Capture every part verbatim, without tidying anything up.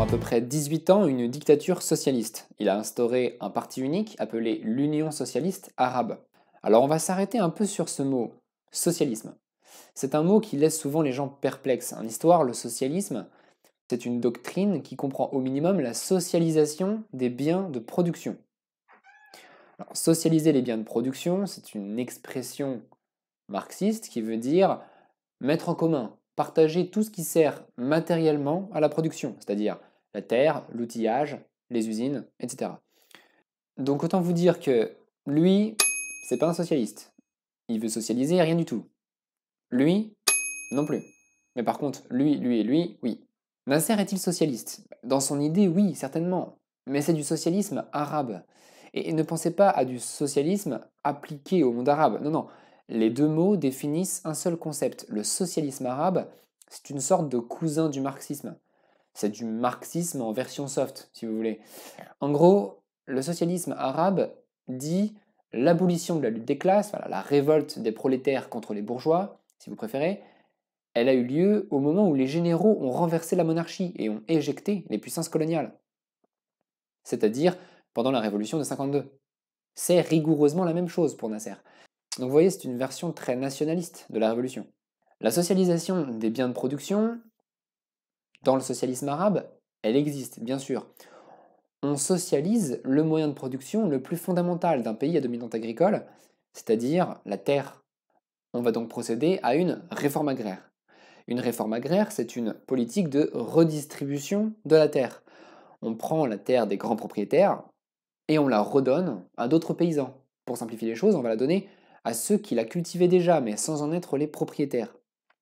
peu près dix-huit ans une dictature socialiste. Il a instauré un parti unique appelé l'Union socialiste arabe. Alors on va s'arrêter un peu sur ce mot, socialisme. C'est un mot qui laisse souvent les gens perplexes. En histoire, le socialisme, c'est une doctrine qui comprend au minimum la socialisation des biens de production. Alors, socialiser les biens de production, c'est une expression marxiste qui veut dire mettre en commun, partager tout ce qui sert matériellement à la production, c'est-à-dire la terre, l'outillage, les usines, et cetera. Donc autant vous dire que lui, c'est pas un socialiste. Il veut socialiser rien du tout. Lui, non plus. Mais par contre, lui, lui et lui, oui. Nasser est-il socialiste? Dans son idée, oui, certainement. Mais c'est du socialisme arabe. Et ne pensez pas à du socialisme appliqué au monde arabe. Non, non. Les deux mots définissent un seul concept. Le socialisme arabe, c'est une sorte de cousin du marxisme. C'est du marxisme en version soft, si vous voulez. En gros, le socialisme arabe dit l'abolition de la lutte des classes, voilà, la révolte des prolétaires contre les bourgeois, si vous préférez, elle a eu lieu au moment où les généraux ont renversé la monarchie et ont éjecté les puissances coloniales. C'est-à-dire pendant la révolution de cinquante-deux. C'est rigoureusement la même chose pour Nasser. Donc vous voyez, c'est une version très nationaliste de la révolution. La socialisation des biens de production, dans le socialisme arabe, elle existe, bien sûr. On socialise le moyen de production le plus fondamental d'un pays à dominante agricole, c'est-à-dire la terre. On va donc procéder à une réforme agraire. Une réforme agraire, c'est une politique de redistribution de la terre. On prend la terre des grands propriétaires et on la redonne à d'autres paysans. Pour simplifier les choses, on va la donner à ceux qui la cultivaient déjà, mais sans en être les propriétaires.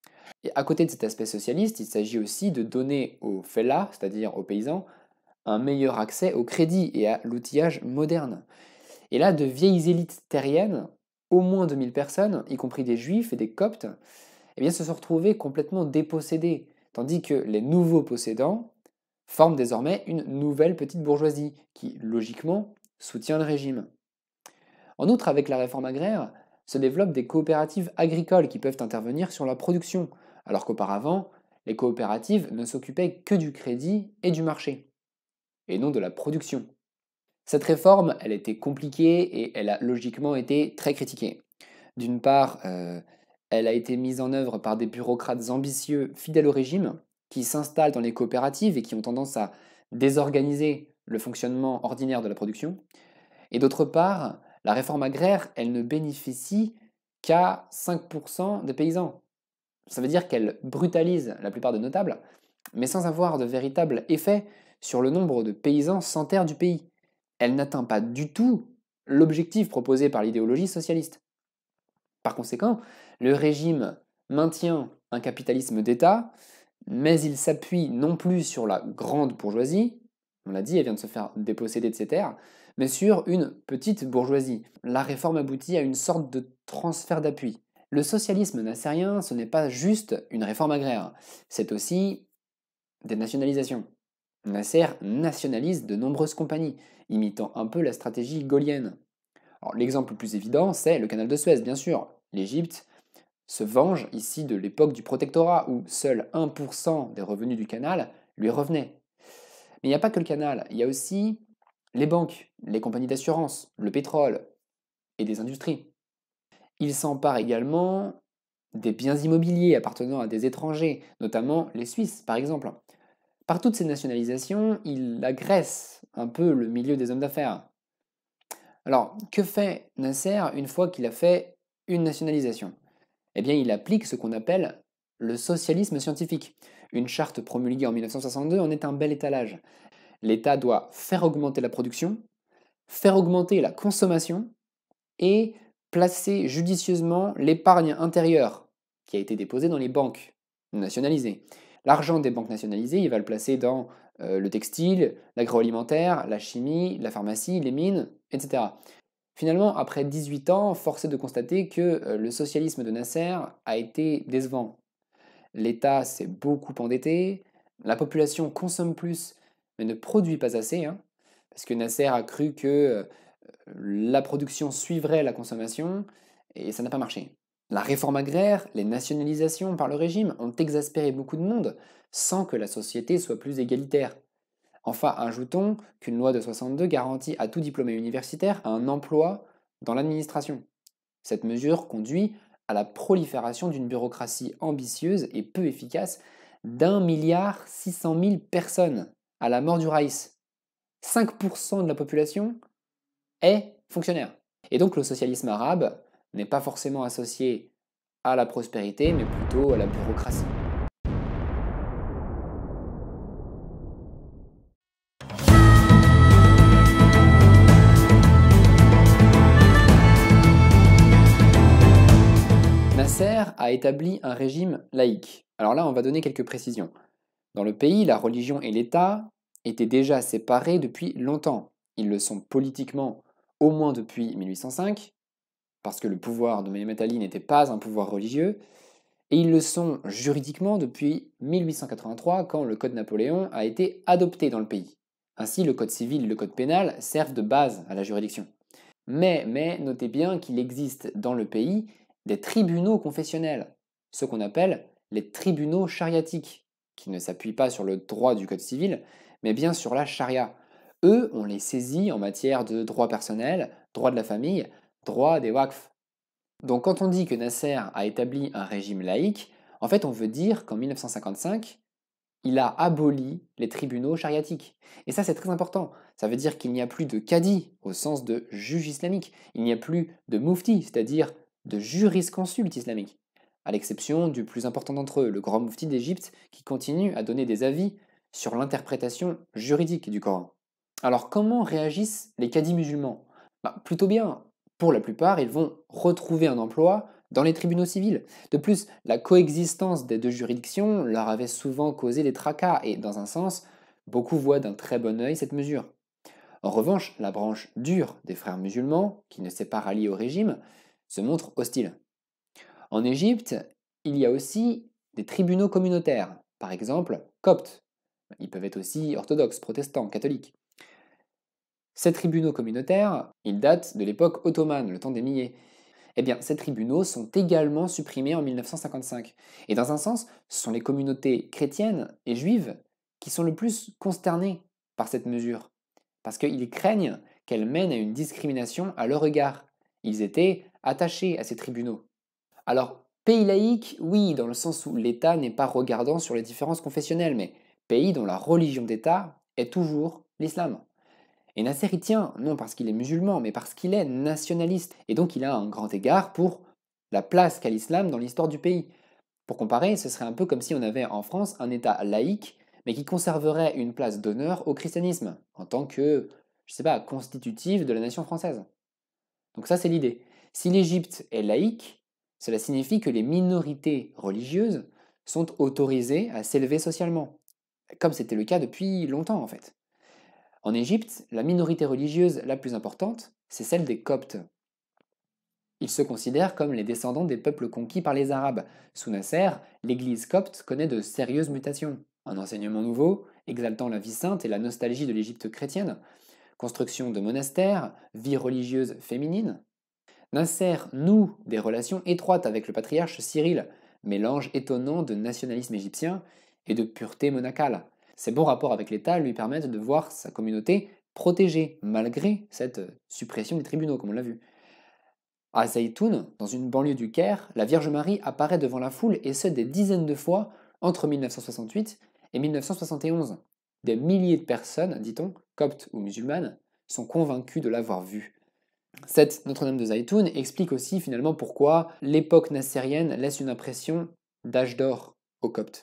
Et à côté de cet aspect socialiste, il s'agit aussi de donner aux fellahs, c'est-à-dire aux paysans, un meilleur accès au crédit et à l'outillage moderne. Et là, de vieilles élites terriennes, au moins deux mille personnes, y compris des juifs et des coptes, eh bien, se sont retrouvés complètement dépossédés, tandis que les nouveaux possédants forment désormais une nouvelle petite bourgeoisie, qui, logiquement, soutient le régime. En outre, avec la réforme agraire, se développent des coopératives agricoles qui peuvent intervenir sur la production, alors qu'auparavant, les coopératives ne s'occupaient que du crédit et du marché, et non de la production. Cette réforme, elle était compliquée et elle a logiquement été très critiquée. D'une part, euh, elle a été mise en œuvre par des bureaucrates ambitieux fidèles au régime, qui s'installent dans les coopératives et qui ont tendance à désorganiser le fonctionnement ordinaire de la production. Et d'autre part, la réforme agraire, elle ne bénéficie qu'à cinq pour cent des paysans. Ça veut dire qu'elle brutalise la plupart des notables, mais sans avoir de véritable effet sur le nombre de paysans sans terre du pays. Elle n'atteint pas du tout l'objectif proposé par l'idéologie socialiste. Par conséquent, le régime maintient un capitalisme d'État, mais il s'appuie non plus sur la grande bourgeoisie, on l'a dit, elle vient de se faire déposséder de ses terres, mais sur une petite bourgeoisie. La réforme aboutit à une sorte de transfert d'appui. Le socialisme nassérien, ce n'est pas juste une réforme agraire, c'est aussi des nationalisations. Nasser nationalise de nombreuses compagnies, imitant un peu la stratégie gaullienne. L'exemple le plus évident, c'est le canal de Suez, bien sûr. L'Égypte se venge ici de l'époque du protectorat, où seul un pour cent des revenus du canal lui revenaient. Mais il n'y a pas que le canal, il y a aussi les banques, les compagnies d'assurance, le pétrole et des industries. Il s'empare également des biens immobiliers appartenant à des étrangers, notamment les Suisses par exemple. Par toutes ces nationalisations, il agresse un peu le milieu des hommes d'affaires. Alors, que fait Nasser une fois qu'il a fait une nationalisation? Eh bien, il applique ce qu'on appelle le socialisme scientifique. Une charte promulguée en mille neuf cent soixante-deux en est un bel étalage. L'État doit faire augmenter la production, faire augmenter la consommation et placer judicieusement l'épargne intérieure qui a été déposée dans les banques nationalisées. L'argent des banques nationalisées, il va le placer dans euh, le textile, l'agroalimentaire, la chimie, la pharmacie, les mines, et cetera. Finalement, après dix-huit ans, force est de constater que euh, le socialisme de Nasser a été décevant. L'État s'est beaucoup endetté, la population consomme plus mais ne produit pas assez, hein, parce que Nasser a cru que euh, la production suivrait la consommation, et ça n'a pas marché. La réforme agraire, les nationalisations par le régime ont exaspéré beaucoup de monde, sans que la société soit plus égalitaire. Enfin, ajoutons qu'une loi de soixante-deux garantit à tout diplômé universitaire un emploi dans l'administration. Cette mesure conduit à la prolifération d'une bureaucratie ambitieuse et peu efficace d'un milliard six cent mille personnes à la mort du Raïs. cinq pour cent de la population est fonctionnaire. Et donc le socialisme arabe n'est pas forcément associé à la prospérité, mais plutôt à la bureaucratie. Nasser a établi un régime laïque. Alors là, on va donner quelques précisions. Dans le pays, la religion et l'État étaient déjà séparés depuis longtemps. Ils le sont politiquement au moins depuis mille huit cent cinq, parce que le pouvoir de Mohamed Ali n'était pas un pouvoir religieux, et ils le sont juridiquement depuis mille huit cent quatre-vingt-trois, quand le Code Napoléon a été adopté dans le pays. Ainsi, le Code civil et le Code pénal servent de base à la juridiction. Mais, mais notez bien qu'il existe dans le pays des tribunaux confessionnels, ce qu'on appelle les tribunaux chariatiques, qui ne s'appuient pas sur le droit du Code civil, mais bien sur la charia. Eux, on les saisit en matière de droit personnel, droit de la famille, droit des waqf. Donc quand on dit que Nasser a établi un régime laïque, en fait on veut dire qu'en mille neuf cent cinquante-cinq, il a aboli les tribunaux chariatiques. Et ça c'est très important. Ça veut dire qu'il n'y a plus de qadi au sens de juge islamique. Il n'y a plus de mufti, c'est-à-dire de jurisconsulte islamique. À l'exception du plus important d'entre eux, le grand mufti d'Égypte, qui continue à donner des avis sur l'interprétation juridique du Coran. Alors comment réagissent les cadis musulmans? Bah, plutôt bien. Pour la plupart, ils vont retrouver un emploi dans les tribunaux civils. De plus, la coexistence des deux juridictions leur avait souvent causé des tracas, et dans un sens, beaucoup voient d'un très bon œil cette mesure. En revanche, la branche dure des frères musulmans, qui ne s'est pas ralliée au régime, se montre hostile. En Égypte, il y a aussi des tribunaux communautaires, par exemple coptes. Ils peuvent être aussi orthodoxes, protestants, catholiques. Ces tribunaux communautaires, ils datent de l'époque ottomane, le temps des milliers. Eh bien, ces tribunaux sont également supprimés en mille neuf cent cinquante-cinq. Et dans un sens, ce sont les communautés chrétiennes et juives qui sont le plus consternées par cette mesure, parce qu'ils craignent qu'elle mène à une discrimination à leur égard. Ils étaient attachés à ces tribunaux. Alors, pays laïque, oui, dans le sens où l'État n'est pas regardant sur les différences confessionnelles, mais pays dont la religion d'État est toujours l'islam. Et Nasser y tient, non parce qu'il est musulman, mais parce qu'il est nationaliste, et donc il a un grand égard pour la place qu'a l'islam dans l'histoire du pays. Pour comparer, ce serait un peu comme si on avait en France un État laïque, mais qui conserverait une place d'honneur au christianisme, en tant que, je sais pas, constitutive de la nation française. Donc ça c'est l'idée. Si l'Égypte est laïque, cela signifie que les minorités religieuses sont autorisées à s'élever socialement, comme c'était le cas depuis longtemps en fait. En Égypte, la minorité religieuse la plus importante, c'est celle des Coptes. Ils se considèrent comme les descendants des peuples conquis par les Arabes. Sous Nasser, l'église copte connaît de sérieuses mutations. Un enseignement nouveau, exaltant la vie sainte et la nostalgie de l'Égypte chrétienne, construction de monastères, vie religieuse féminine. Nasser noue des relations étroites avec le patriarche Cyril, mélange étonnant de nationalisme égyptien et de pureté monacale. Ses bons rapports avec l'État lui permettent de voir sa communauté protégée, malgré cette suppression des tribunaux, comme on l'a vu. À Zaytoun, dans une banlieue du Caire, la Vierge Marie apparaît devant la foule, et ce des dizaines de fois entre mille neuf cent soixante-huit et mille neuf cent soixante et onze. Des milliers de personnes, dit-on, coptes ou musulmanes, sont convaincues de l'avoir vue. Cette Notre-Dame de Zaytoun explique aussi finalement pourquoi l'époque nassérienne laisse une impression d'âge d'or aux Coptes.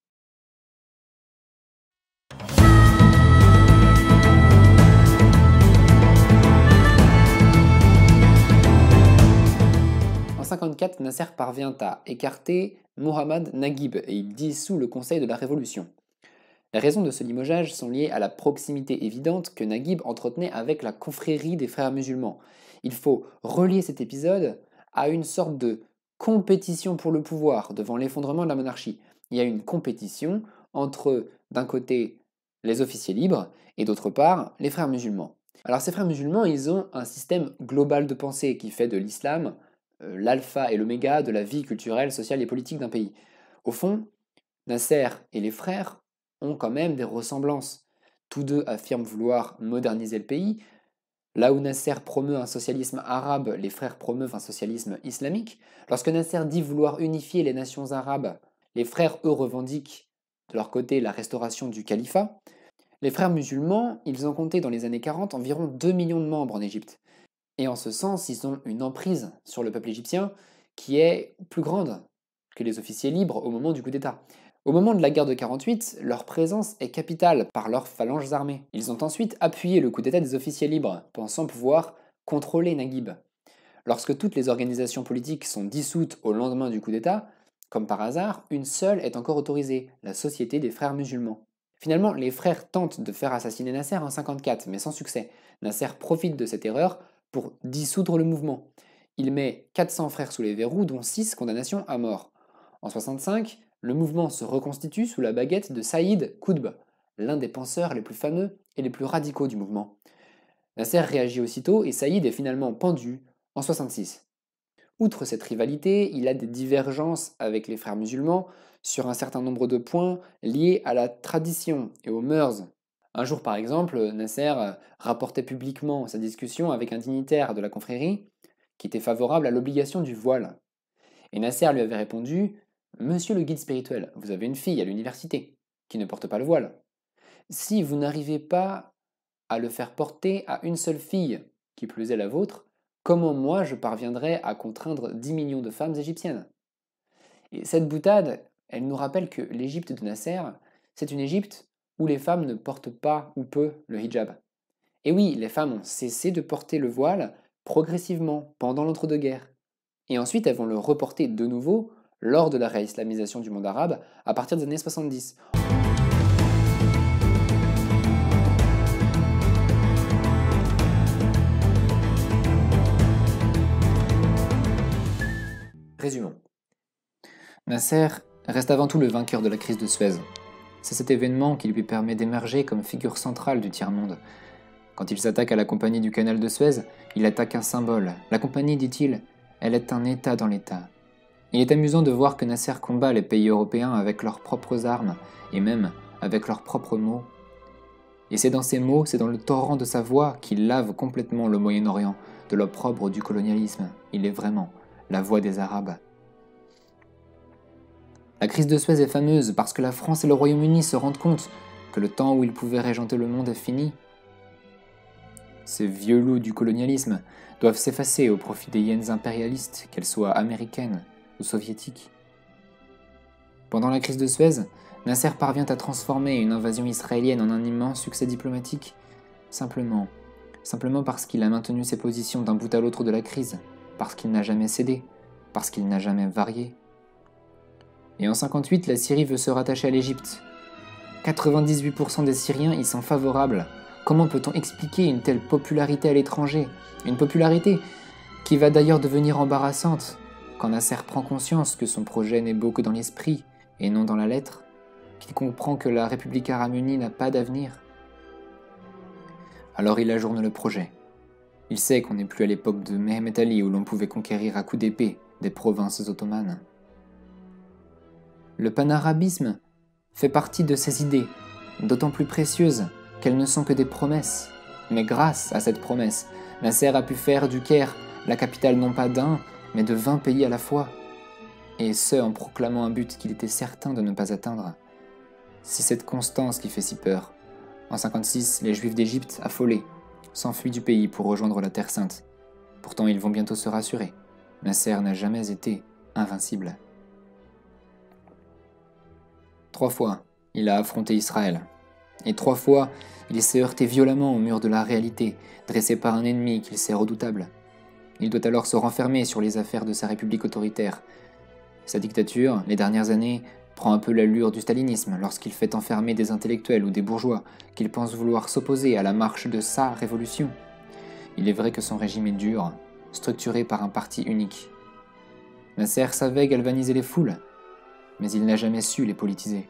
En cinquante-quatre, Nasser parvient à écarter Mohammad Naguib et il dissout le Conseil de la Révolution. Les raisons de ce limogeage sont liées à la proximité évidente que Naguib entretenait avec la confrérie des frères musulmans. Il faut relier cet épisode à une sorte de compétition pour le pouvoir devant l'effondrement de la monarchie. Il y a une compétition entre, d'un côté, les officiers libres et d'autre part, les frères musulmans. Alors ces frères musulmans, ils ont un système global de pensée qui fait de l'islam euh, l'alpha et l'oméga de la vie culturelle, sociale et politique d'un pays. Au fond, Nasser et les frères ont quand même des ressemblances. Tous deux affirment vouloir moderniser le pays. Là où Nasser promeut un socialisme arabe, les frères promeuvent un socialisme islamique. Lorsque Nasser dit vouloir unifier les nations arabes, les frères, eux, revendiquent de leur côté la restauration du califat. Les frères musulmans, ils ont compté dans les années quarante environ deux millions de membres en Égypte. Et en ce sens, ils ont une emprise sur le peuple égyptien qui est plus grande que les officiers libres au moment du coup d'État. Au moment de la guerre de quarante-huit, leur présence est capitale par leurs phalanges armées. Ils ont ensuite appuyé le coup d'État des officiers libres, pensant pouvoir contrôler Naguib. Lorsque toutes les organisations politiques sont dissoutes au lendemain du coup d'État, comme par hasard, une seule est encore autorisée, la Société des Frères musulmans. Finalement, les frères tentent de faire assassiner Nasser en cinquante-quatre, mais sans succès. Nasser profite de cette erreur pour dissoudre le mouvement. Il met quatre cents frères sous les verrous, dont six condamnations à mort. En soixante-cinq, le mouvement se reconstitue sous la baguette de Saïd Qutb, l'un des penseurs les plus fameux et les plus radicaux du mouvement. Nasser réagit aussitôt et Saïd est finalement pendu en soixante-six. Outre cette rivalité, il a des divergences avec les frères musulmans sur un certain nombre de points liés à la tradition et aux mœurs. Un jour par exemple, Nasser rapportait publiquement sa discussion avec un dignitaire de la confrérie qui était favorable à l'obligation du voile. Et Nasser lui avait répondu « Monsieur le guide spirituel, vous avez une fille à l'université qui ne porte pas le voile. Si vous n'arrivez pas à le faire porter à une seule fille, qui plus est la vôtre, comment moi je parviendrai à contraindre dix millions de femmes égyptiennes ?» Et cette boutade, elle nous rappelle que l'Égypte de Nasser, c'est une Égypte où les femmes ne portent pas ou peu le hijab. Et oui, les femmes ont cessé de porter le voile progressivement pendant l'entre-deux-guerres. Et ensuite, elles vont le reporter de nouveau lors de la réislamisation du monde arabe à partir des années soixante-dix. Résumons. Nasser reste avant tout le vainqueur de la crise de Suez. C'est cet événement qui lui permet d'émerger comme figure centrale du tiers-monde. Quand il s'attaque à la compagnie du canal de Suez, il attaque un symbole. La compagnie, dit-il, elle est un État dans l'État. Il est amusant de voir que Nasser combat les pays européens avec leurs propres armes, et même avec leurs propres mots. Et c'est dans ces mots, c'est dans le torrent de sa voix qu'il lave complètement le Moyen-Orient de l'opprobre du colonialisme. Il est vraiment la voix des Arabes. La crise de Suez est fameuse parce que la France et le Royaume-Uni se rendent compte que le temps où ils pouvaient régenter le monde est fini. Ces vieux loups du colonialisme doivent s'effacer au profit des hyènes impérialistes, qu'elles soient américaines ou soviétiques. Pendant la crise de Suez, Nasser parvient à transformer une invasion israélienne en un immense succès diplomatique, simplement, simplement parce qu'il a maintenu ses positions d'un bout à l'autre de la crise, parce qu'il n'a jamais cédé, parce qu'il n'a jamais varié. Et en cinquante-huit, la Syrie veut se rattacher à l'Égypte. quatre-vingt-dix-huit pour cent des Syriens y sont favorables. Comment peut-on expliquer une telle popularité à l'étranger? Une popularité qui va d'ailleurs devenir embarrassante quand Nasser prend conscience que son projet n'est beau que dans l'esprit et non dans la lettre, qu'il comprend que la République arabe unie n'a pas d'avenir. Alors il ajourne le projet. Il sait qu'on n'est plus à l'époque de Mehmet Ali où l'on pouvait conquérir à coups d'épée des provinces ottomanes. Le panarabisme fait partie de ces idées, d'autant plus précieuses qu'elles ne sont que des promesses. Mais grâce à cette promesse, Nasser a pu faire du Caire la capitale non pas d'un, mais de vingt pays à la fois, et ce en proclamant un but qu'il était certain de ne pas atteindre. C'est cette constance qui fait si peur. En cinquante-six, les Juifs d'Égypte, affolés, s'enfuient du pays pour rejoindre la Terre Sainte. Pourtant, ils vont bientôt se rassurer. Nasser n'a jamais été invincible. Trois fois, il a affronté Israël. Et trois fois, il s'est heurté violemment au mur de la réalité, dressé par un ennemi qu'il sait redoutable. Il doit alors se renfermer sur les affaires de sa république autoritaire. Sa dictature, les dernières années, prend un peu l'allure du stalinisme lorsqu'il fait enfermer des intellectuels ou des bourgeois qu'il pense vouloir s'opposer à la marche de sa révolution. Il est vrai que son régime est dur, structuré par un parti unique. Nasser savait galvaniser les foules, mais il n'a jamais su les politiser.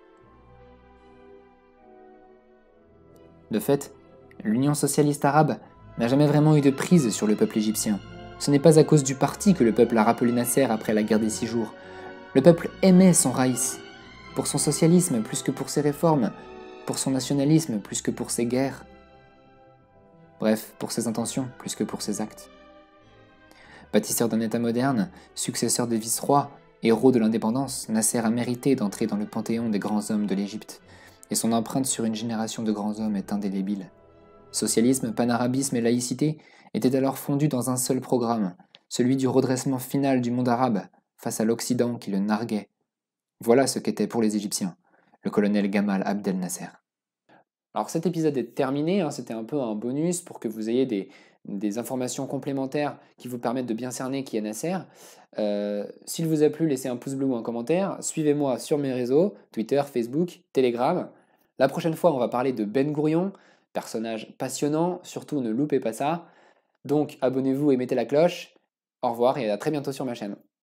De fait, l'Union socialiste arabe n'a jamais vraiment eu de prise sur le peuple égyptien. Ce n'est pas à cause du parti que le peuple a rappelé Nasser après la guerre des six jours. Le peuple aimait son raïs. Pour son socialisme plus que pour ses réformes, pour son nationalisme plus que pour ses guerres. Bref, pour ses intentions plus que pour ses actes. Bâtisseur d'un État moderne, successeur des vice-rois, héros de l'indépendance, Nasser a mérité d'entrer dans le panthéon des grands hommes de l'Égypte, et son empreinte sur une génération de grands hommes est indélébile. Socialisme, panarabisme et laïcité étaient alors fondus dans un seul programme, celui du redressement final du monde arabe face à l'Occident qui le narguait. Voilà ce qu'était pour les Égyptiens le colonel Gamal Abdel Nasser. Alors cet épisode est terminé, hein, c'était un peu un bonus pour que vous ayez des, des informations complémentaires qui vous permettent de bien cerner qui est Nasser. Euh, S'il vous a plu, laissez un pouce bleu ou un commentaire. Suivez-moi sur mes réseaux, Twitter, Facebook, Telegram. La prochaine fois, on va parler de Ben Gourion, personnage passionnant, surtout ne loupez pas ça. Donc abonnez-vous et mettez la cloche. Au revoir et à très bientôt sur ma chaîne.